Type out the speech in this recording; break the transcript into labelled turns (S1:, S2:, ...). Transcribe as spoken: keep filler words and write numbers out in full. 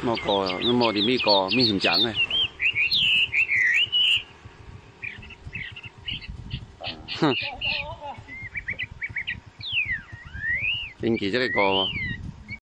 S1: 冇過，都冇點呢個咩險整嘅。哼，點記咗呢個？